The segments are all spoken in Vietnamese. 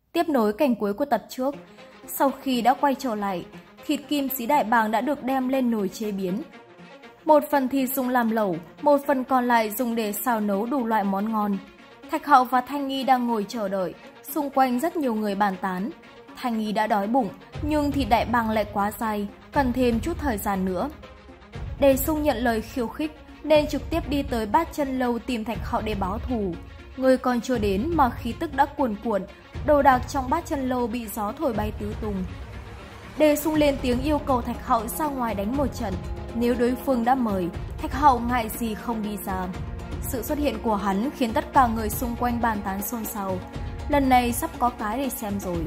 Tiếp nối cảnh cuối của tập trước, sau khi đã quay trở lại, thịt kim sĩ đại bàng đã được đem lên nồi chế biến. Một phần thịt dùng làm lẩu, một phần còn lại dùng để xào nấu đủ loại món ngon. Thạch Hạo và Thanh Nghi đang ngồi chờ đợi, xung quanh rất nhiều người bàn tán. Thanh Nghi đã đói bụng, nhưng thịt đại bàng lại quá dai, cần thêm chút thời gian nữa. Đề Xung nhận lời khiêu khích nên trực tiếp đi tới Bát Chân Lâu tìm Thạch Hạo để báo thù. Người còn chưa đến mà khí tức đã cuồn cuộn, đồ đạc trong Bát Chân Lâu bị gió thổi bay tứ tung. Đề Xung lên tiếng yêu cầu Thạch Hạo ra ngoài đánh một trận. Nếu đối phương đã mời, Thạch Hạo ngại gì không đi ra. Sự xuất hiện của hắn khiến tất cả người xung quanh bàn tán xôn xao. Lần này sắp có cái để xem rồi.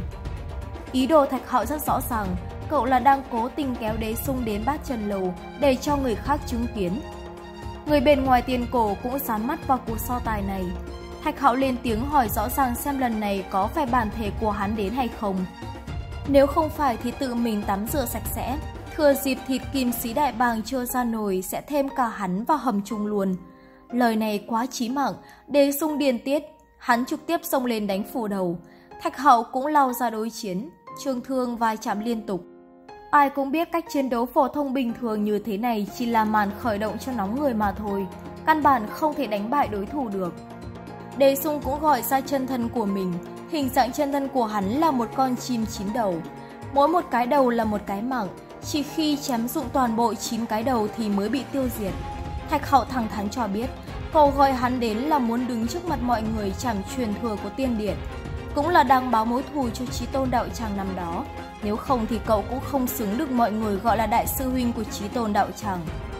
Ý đồ Thạch Hạo rất rõ ràng, cậu là đang cố tình kéo Đế Xung đến Bát Chân Lầu để cho người khác chứng kiến. Người bên ngoài tiền cổ cũng dán mắt vào cuộc so tài này. Thạch Hạo lên tiếng hỏi rõ ràng xem lần này có phải bản thể của hắn đến hay không. Nếu không phải thì tự mình tắm rửa sạch sẽ, thừa dịp thịt kim sĩ đại bàng chưa ra nồi sẽ thêm cả hắn vào hầm chung luôn. Lời này quá chí mạng, Đế Xung điên tiết, hắn trực tiếp xông lên đánh phủ đầu. Thạch Hạo cũng lao ra đối chiến, trường thương vai chạm liên tục. Ai cũng biết cách chiến đấu phổ thông bình thường như thế này chỉ là màn khởi động cho nóng người mà thôi, căn bản không thể đánh bại đối thủ được. Đế Xung cũng gọi ra chân thân của mình, hình dạng chân thân của hắn là một con chim 9 đầu. Mỗi một cái đầu là một cái mạng, chỉ khi chém dụng toàn bộ 9 cái đầu thì mới bị tiêu diệt. Thạch Hạo thẳng thắn cho biết, cậu gọi hắn đến là muốn đứng trước mặt mọi người chảm truyền thừa của tiên điện, cũng là đang báo mối thù cho Chí Tôn đạo tràng năm đó. Nếu không thì cậu cũng không xứng được mọi người gọi là đại sư huynh của Chí Tôn đạo tràng.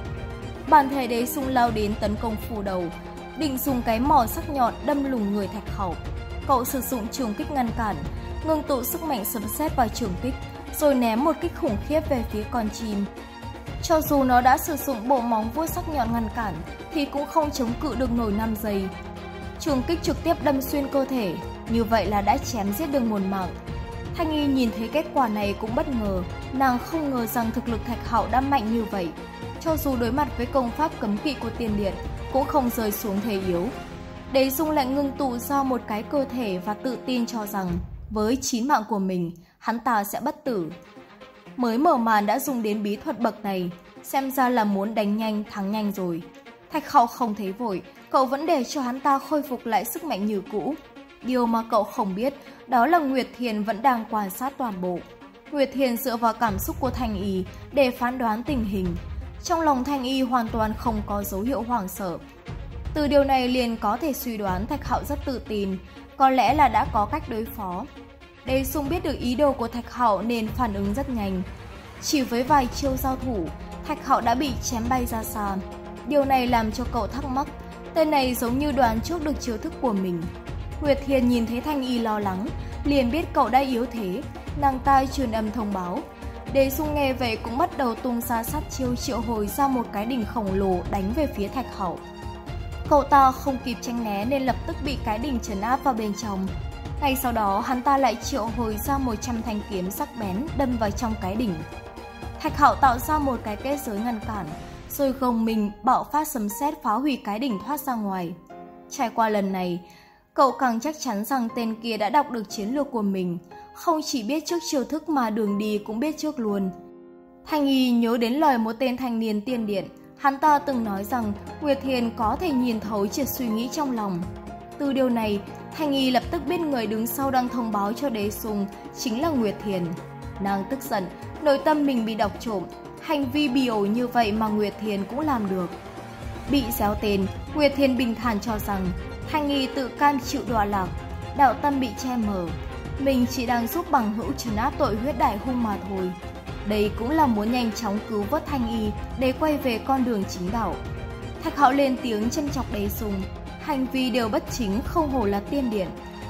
Bản thể Đế Xung lao đến tấn công phủ đầu, định dùng cái mỏ sắc nhọn đâm lủng người Thạch Hạo. Cậu sử dụng trường kích ngăn cản, ngưng tụ sức mạnh sấm sét vào trường kích, rồi ném một kích khủng khiếp về phía con chim. Cho dù nó đã sử dụng bộ móng vuốt sắc nhọn ngăn cản, thì cũng không chống cự được nổi 5 giây. Trường kích trực tiếp đâm xuyên cơ thể, như vậy là đã chém giết được một mạng. Thanh Nghi nhìn thấy kết quả này cũng bất ngờ, nàng không ngờ rằng thực lực Thạch Hạo đã mạnh như vậy. Cho dù đối mặt với công pháp cấm kỵ của tiên điện, cũng không rơi xuống thế yếu. Đế Xung lại ngưng tụ ra một cái cơ thể và tự tin cho rằng với 9 mạng của mình, hắn ta sẽ bất tử. Mới mở màn đã dùng đến bí thuật bậc này, xem ra là muốn đánh nhanh thắng nhanh rồi. Thạch Hạo không thấy vội, cậu vẫn để cho hắn ta khôi phục lại sức mạnh như cũ. Điều mà cậu không biết đó là Nguyệt Thiền vẫn đang quan sát toàn bộ. Nguyệt Thiền dựa vào cảm xúc của Thanh Y để phán đoán tình hình. Trong lòng Thanh Y hoàn toàn không có dấu hiệu hoảng sợ. Từ điều này liền có thể suy đoán Thạch Hạo rất tự tin, có lẽ là đã có cách đối phó. Đế Xung biết được ý đồ của Thạch Hạo nên phản ứng rất nhanh. Chỉ với vài chiêu giao thủ, Thạch Hạo đã bị chém bay ra xa. Điều này làm cho cậu thắc mắc, tên này giống như đoán trước được chiêu thức của mình. Nguyệt Thiền nhìn thấy Thanh Y lo lắng, liền biết cậu đã yếu thế, nàng ta truyền âm thông báo. Đế Xung nghe vậy cũng bắt đầu tung ra sát chiêu triệu hồi ra một cái đỉnh khổng lồ đánh về phía Thạch Hạo. Cậu ta không kịp tránh né nên lập tức bị cái đỉnh trấn áp vào bên trong. Ngay sau đó hắn ta lại triệu hồi ra 100 thanh kiếm sắc bén đâm vào trong cái đỉnh. Thạch Hạo tạo ra một cái kết giới ngăn cản, rồi gồng mình bạo phát sấm sét phá hủy cái đỉnh thoát ra ngoài. Trải qua lần này, cậu càng chắc chắn rằng tên kia đã đọc được chiến lược của mình, không chỉ biết trước chiêu thức mà đường đi cũng biết trước luôn. Thanh Y nhớ đến lời một tên thanh niên tiên điện, hắn ta từng nói rằng Nguyệt Thiền có thể nhìn thấu triệt suy nghĩ trong lòng. Từ điều này, Thanh Y lập tức biết người đứng sau đang thông báo cho Đế Xung chính là Nguyệt Thiền. Nàng tức giận, nội tâm mình bị đọc trộm, hành vi bỉ ổi như vậy mà Nguyệt Thiền cũng làm được. Bị déo tên, Nguyệt Thiền bình thản cho rằng Thanh Y tự cam chịu đọa lạc, đạo tâm bị che mờ. Mình chỉ đang giúp bằng hữu trấn áp tội huyết đại hung mà thôi. Đây cũng là muốn nhanh chóng cứu vớt Thanh Y để quay về con đường chính đạo. Thạch Hạo lên tiếng châm chọc Đế Xung, hành vi đều bất chính, không hổ là tiên điện.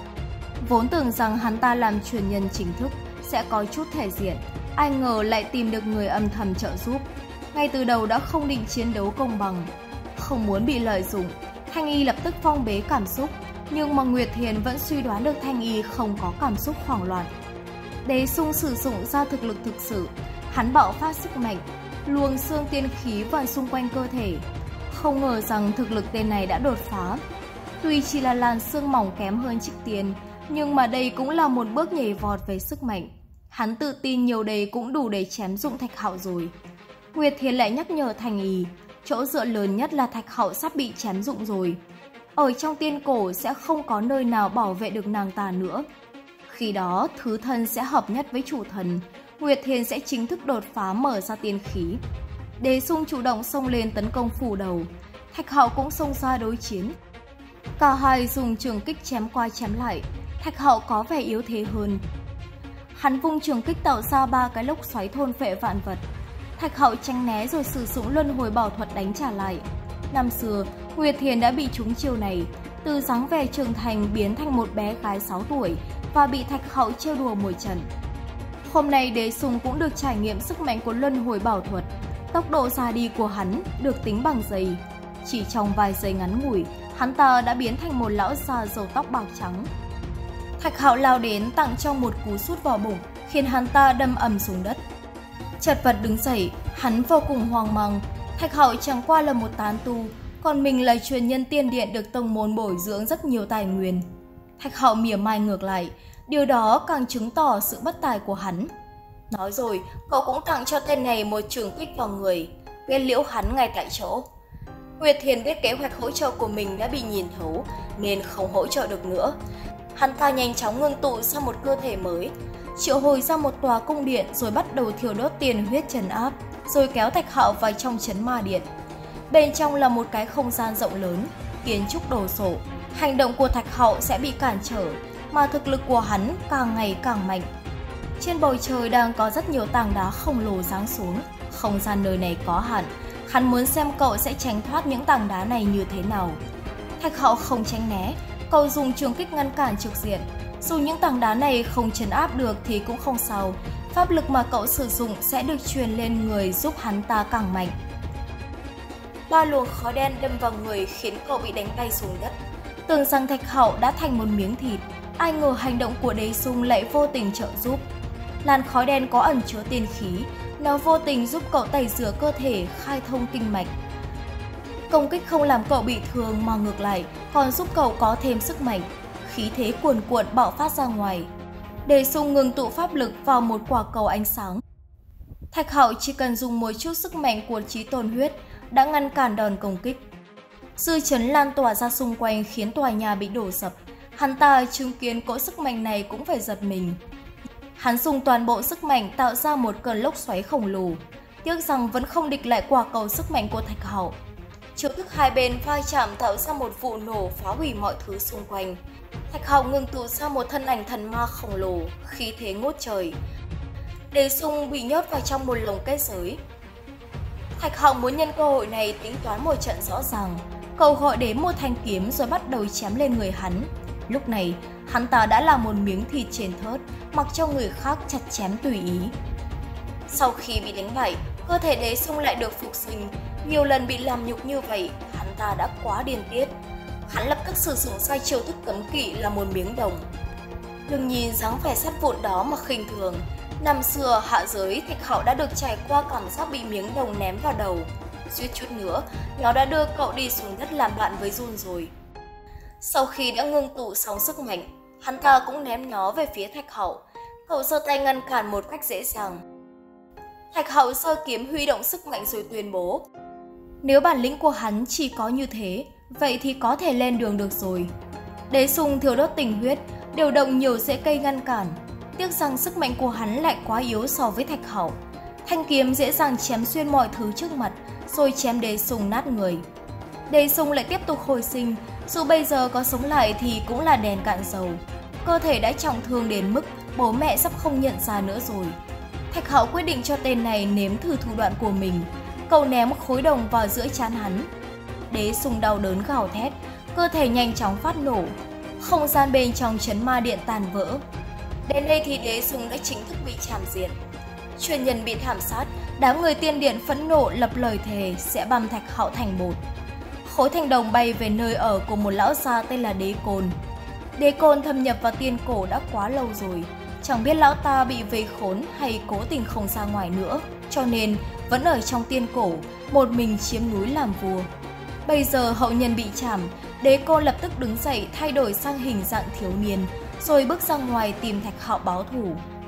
Vốn tưởng rằng hắn ta làm truyền nhân chính thức sẽ có chút thể diện, ai ngờ lại tìm được người âm thầm trợ giúp. Ngay từ đầu đã không định chiến đấu công bằng. Không muốn bị lợi dụng, Thanh Y lập tức phong bế cảm xúc, nhưng mà Nguyệt Thiền vẫn suy đoán được Thanh Y không có cảm xúc hoảng loạn. Đế Xung sử dụng ra thực lực thực sự, hắn bạo phát sức mạnh, luồng xương tiên khí vào xung quanh cơ thể. Không ngờ rằng thực lực tên này đã đột phá. Tuy chỉ là làn xương mỏng kém hơn Trích Tiên, Nhưng mà đây cũng là một bước nhảy vọt về sức mạnh. Hắn tự tin nhiều đây cũng đủ để chém dụng Thạch Hạo rồi. Nguyệt Thiền lại nhắc nhở Thành Ý, chỗ dựa lớn nhất là Thạch Hạo sắp bị chém dụng rồi. Ở trong tiên cổ sẽ không có nơi nào bảo vệ được nàng ta nữa. Khi đó, thứ thân sẽ hợp nhất với chủ thần, Nguyệt Thiền sẽ chính thức đột phá mở ra tiên khí. Đế Sung chủ động xông lên tấn công phủ đầu, Thạch Hạo cũng xông ra đối chiến. Cả hai dùng trường kích chém qua chém lại, Thạch Hạo có vẻ yếu thế hơn. Hắn vung trường kích tạo ra 3 cái lốc xoáy thôn phệ vạn vật. Thạch Hạo tránh né rồi sử dụng luân hồi bảo thuật đánh trả lại. Năm xưa, Nguyệt Thiền đã bị trúng chiêu này, từ dáng vẻ trưởng thành biến thành một bé gái 6 tuổi và bị Thạch Hạo trêu đùa một trận. Hôm nay Đế Sung cũng được trải nghiệm sức mạnh của luân hồi bảo thuật. Tốc độ ra đi của hắn được tính bằng giây. Chỉ trong vài giây ngắn ngủi, hắn ta đã biến thành một lão già râu tóc bạc trắng. Thạch Hạo lao đến tặng cho một cú sút vào bụng, khiến hắn ta đâm ầm xuống đất. Chật vật đứng dậy, hắn vô cùng hoang mang. Thạch Hạo chẳng qua là một tán tu, còn mình là truyền nhân tiên điện được tông môn bồi dưỡng rất nhiều tài nguyên. Thạch Hạo mỉa mai ngược lại, điều đó càng chứng tỏ sự bất tài của hắn. Nói rồi, cậu cũng tặng cho tên này một trường kích vào người, kết liễu hắn ngay tại chỗ. Nguyệt Thiền biết kế hoạch hỗ trợ của mình đã bị nhìn thấu, nên không hỗ trợ được nữa. Hắn ta nhanh chóng ngưng tụ ra một cơ thể mới, triệu hồi ra một tòa cung điện rồi bắt đầu thiêu đốt tiền huyết trấn áp, rồi kéo Thạch Hạo vào trong trấn ma điện. Bên trong là một cái không gian rộng lớn, kiến trúc đồ sộ. Hành động của Thạch Hạo sẽ bị cản trở, mà thực lực của hắn càng ngày càng mạnh. Trên bầu trời đang có rất nhiều tảng đá khổng lồ giáng xuống, không gian nơi này có hạn. Hắn muốn xem cậu sẽ tránh thoát những tảng đá này như thế nào. Thạch Hạo không tránh né, cậu dùng trường kích ngăn cản trực diện. Dù những tảng đá này không trấn áp được thì cũng không sao, pháp lực mà cậu sử dụng sẽ được truyền lên người giúp hắn ta càng mạnh. 3 luồng khói đen đâm vào người khiến cậu bị đánh bay xuống đất. Tưởng rằng Thạch Hạo đã thành một miếng thịt, ai ngờ hành động của Đế Sung lại vô tình trợ giúp. Làn khói đen có ẩn chứa tiên khí, nó vô tình giúp cậu tẩy rửa cơ thể, khai thông kinh mạch. Công kích không làm cậu bị thương mà ngược lại còn giúp cậu có thêm sức mạnh, khí thế cuồn cuộn bạo phát ra ngoài. Đế Sung ngừng tụ pháp lực vào một quả cầu ánh sáng. Thạch Hạo chỉ cần dùng một chút sức mạnh của Chí Tôn huyết đã ngăn cản đòn công kích. Dư chấn lan tỏa ra xung quanh khiến tòa nhà bị đổ sập. Hắn ta chứng kiến cỗ sức mạnh này cũng phải giật mình. Hắn dùng toàn bộ sức mạnh tạo ra một cơn lốc xoáy khổng lồ. Tiếc rằng vẫn không địch lại quả cầu sức mạnh của Thạch Hạo. Chiêu thức hai bên va chạm tạo ra một vụ nổ phá hủy mọi thứ xung quanh. Thạch Hạo ngưng tụ ra một thân ảnh thần ma khổng lồ, khí thế ngút trời. Đế Sung bị nhốt vào trong một lồng kết giới. Thạch Hạo muốn nhân cơ hội này tính toán một trận rõ ràng. Cậu gọi đến một thanh kiếm rồi bắt đầu chém lên người hắn. Lúc này, hắn ta đã là một miếng thịt trên thớt, mặc cho người khác chặt chém tùy ý. Sau khi bị đánh bại, cơ thể Đế Sung lại được phục sinh. Nhiều lần bị làm nhục như vậy, hắn ta đã quá điên tiết. Hắn lập tức sử dụng sai chiêu thức cấm kỵ là một miếng đồng. Đừng nhìn dáng vẻ sắt vụn đó mà khinh thường. Năm xưa hạ giới, Thạch Hạo đã được trải qua cảm giác bị miếng đồng ném vào đầu. Suýt chút nữa, nó đã đưa cậu đi xuống đất làm bạn với Jun rồi. Sau khi đã ngưng tụ xong sức mạnh, hắn ta cũng ném nó về phía Thạch Hạo. Cậu giơ tay ngăn cản một cách dễ dàng. Thạch Hạo giơ kiếm huy động sức mạnh rồi tuyên bố: nếu bản lĩnh của hắn chỉ có như thế, vậy thì có thể lên đường được rồi. Đế Sung thiêu đốt tình huyết, điều động nhiều rễ cây ngăn cản. Tiếc rằng sức mạnh của hắn lại quá yếu so với Thạch Hạo. Thanh kiếm dễ dàng chém xuyên mọi thứ trước mặt, rồi chém Đế Sung nát người. Đế Sung lại tiếp tục hồi sinh, dù bây giờ có sống lại thì cũng là đèn cạn dầu. Cơ thể đã trọng thương đến mức bố mẹ sắp không nhận ra nữa rồi. Thạch Hạo quyết định cho tên này nếm thử thủ đoạn của mình. Cậu ném khối đồng vào giữa trán hắn. Đế Sung đau đớn gào thét, cơ thể nhanh chóng phát nổ. Không gian bên trong trấn ma điện tàn vỡ. Đến đây thì Đế Sung đã chính thức bị chảm diệt. Truyền nhân bị thảm sát, đám người tiên điện phẫn nộ lập lời thề sẽ băm Thạch Hạo thành bột. Khối thành đồng bay về nơi ở của một lão già tên là Đế Côn. Đế Côn thâm nhập vào tiên cổ đã quá lâu rồi, chẳng biết lão ta bị vây khốn hay cố tình không ra ngoài nữa, cho nên vẫn ở trong tiên cổ, một mình chiếm núi làm vua. Bây giờ hậu nhân bị chảm, Đế Côn lập tức đứng dậy thay đổi sang hình dạng thiếu niên, rồi bước ra ngoài tìm Thạch Hạo báo thù.